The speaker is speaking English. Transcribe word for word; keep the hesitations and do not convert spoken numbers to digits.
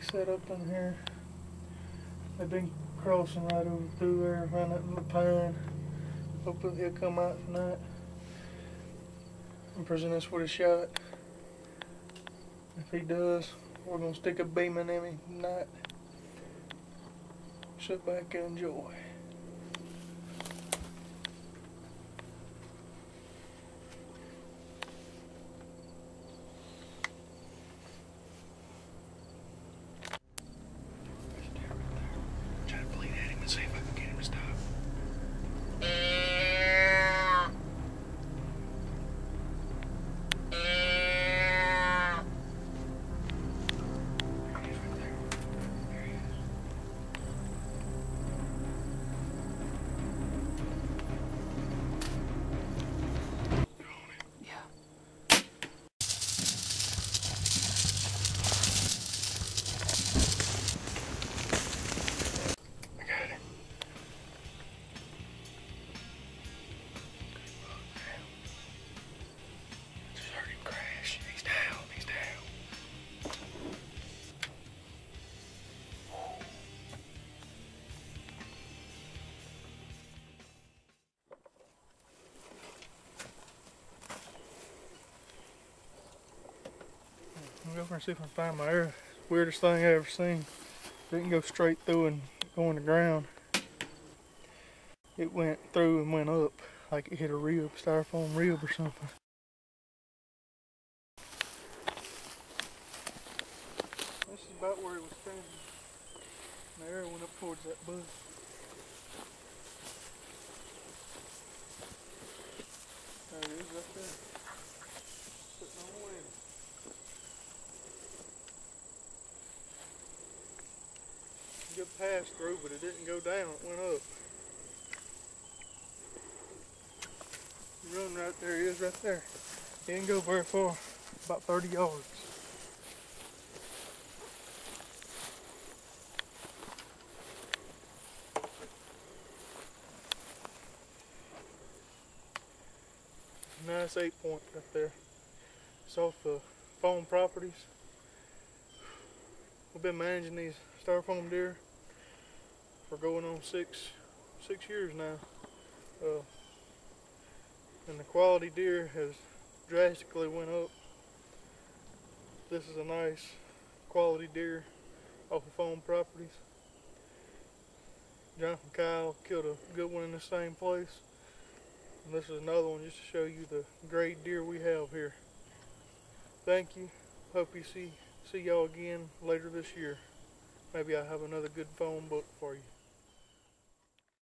set up in here. They've been crossing right over through there around that little pine. Hopefully he'll come out tonight and present us with a shot. If he does, we're gonna stick a beam in him tonight. Sit back and enjoy. I'm gonna go over and see if I can find my arrow. Weirdest thing I ever seen. Didn't go straight through and go on the ground. It went through and went up like it hit a rib, styrofoam rib or something. This is about where it was standing. The arrow went up towards that bush. There it is right there. Sitting on the ledge. Good pass through, but it didn't go down, it went up. Run right there, he is right there. He didn't go very far, about thirty yards. Nice eight point right there. It's off the Foam Properties. We've been managing these styrofoam deer for going on six six years now, uh, and the quality deer has drastically went up. This is a nice quality deer off of Foam Properties. Jonathan Kyle killed a good one in the same place, and this is another one just to show you the great deer we have here. Thank you. Hope you see see y'all again later this year. Maybe I'll have another good phone book for you.